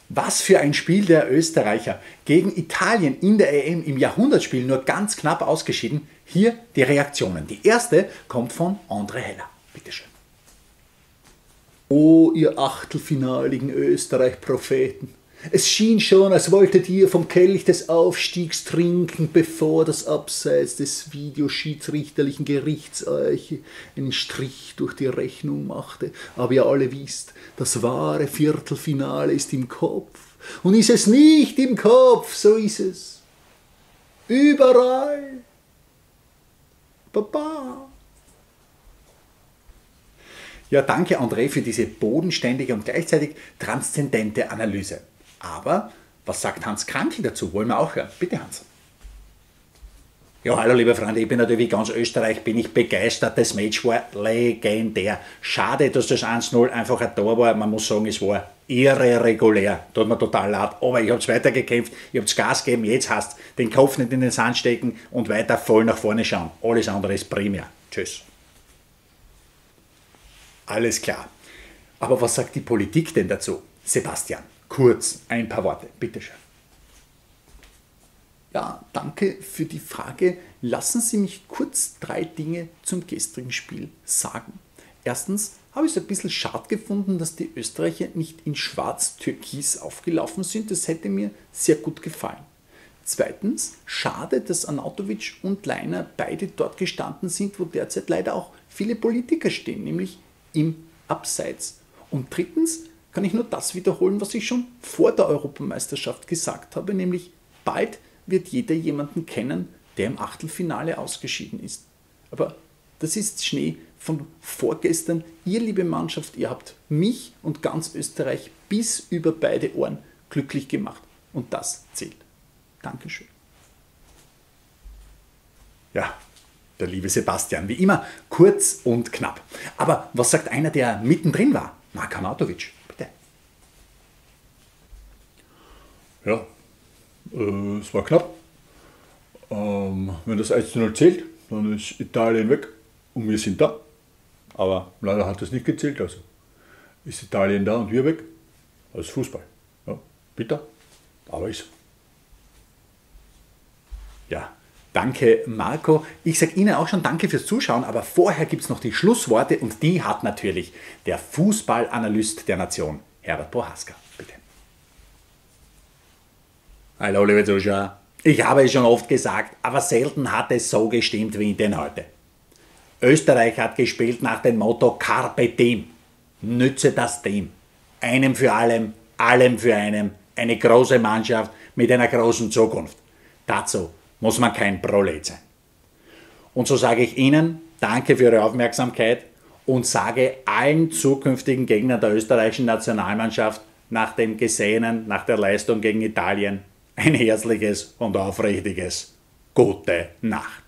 Was für ein Spiel der Österreicher. Gegen Italien in der EM im Jahrhundertspiel nur ganz knapp ausgeschieden. Hier die Reaktionen. Die erste kommt von André Heller. Bitte schön. Oh, ihr achtelfinaligen Österreich-Propheten. Es schien schon, als wolltet ihr vom Kelch des Aufstiegs trinken, bevor das Abseits des videoschiedsrichterlichen Gerichts euch einen Strich durch die Rechnung machte. Aber ihr alle wisst, das wahre Viertelfinale ist im Kopf. Und ist es nicht im Kopf, so ist es überall. Baba. Ja, danke André für diese bodenständige und gleichzeitig transzendente Analyse. Aber was sagt Hans Krankel dazu? Wollen wir auch hören. Bitte Hans. Ja, hallo liebe Freunde, ich bin natürlich wie ganz Österreich, bin ich begeistert. Das Match war legendär. Schade, dass das 1:0 einfach ein Tor war. Man muss sagen, es war irregulär. Tut mir total leid. Aber ich habe es weitergekämpft, ich habe es Gas gegeben. Jetzt heißt es, den Kopf nicht in den Sand stecken und weiter voll nach vorne schauen. Alles andere ist primär. Tschüss. Alles klar. Aber was sagt die Politik denn dazu? Sebastian, kurz ein paar Worte, bitteschön. Ja, danke für die Frage. Lassen Sie mich kurz 3 Dinge zum gestrigen Spiel sagen. Erstens habe ich es ein bisschen schade gefunden, dass die Österreicher nicht in schwarz-türkis aufgelaufen sind. Das hätte mir sehr gut gefallen. Zweitens, schade, dass Arnautovic und Leiner beide dort gestanden sind, wo derzeit leider auch viele Politiker stehen, nämlich im Abseits. Und drittens kann ich nur das wiederholen, was ich schon vor der Europameisterschaft gesagt habe, nämlich bald wird jeder jemanden kennen, der im Achtelfinale ausgeschieden ist. Aber das ist Schnee von vorgestern. Ihr, liebe Mannschaft, ihr habt mich und ganz Österreich bis über beide Ohren glücklich gemacht. Und das zählt. Dankeschön. Ja, der liebe Sebastian, wie immer, kurz und knapp. Aber was sagt einer, der mittendrin war? Mark Arnautovic, bitte. Ja, es war knapp. Wenn das 1:0 zählt, dann ist Italien weg und wir sind da. Aber leider hat das nicht gezählt, also ist Italien da und wir weg. Das ist Fußball. Ja, bitter, aber ist so. Ja, danke Marco. Ich sage Ihnen auch schon danke fürs Zuschauen, aber vorher gibt es noch die Schlussworte und die hat natürlich der Fußballanalyst der Nation, Herbert Prohaska. Bitte. Hallo liebe Zuschauer. Ich habe es schon oft gesagt, aber selten hat es so gestimmt wie denn heute. Österreich hat gespielt nach dem Motto Carpe Diem. Nütze das Team. Einem für allem, allem für einen. Eine große Mannschaft mit einer großen Zukunft. Dazu muss man kein Prolet sein. Und so sage ich Ihnen, danke für Ihre Aufmerksamkeit und sage allen zukünftigen Gegnern der österreichischen Nationalmannschaft nach dem Gesehenen, nach der Leistung gegen Italien, ein herzliches und aufrichtiges Gute Nacht.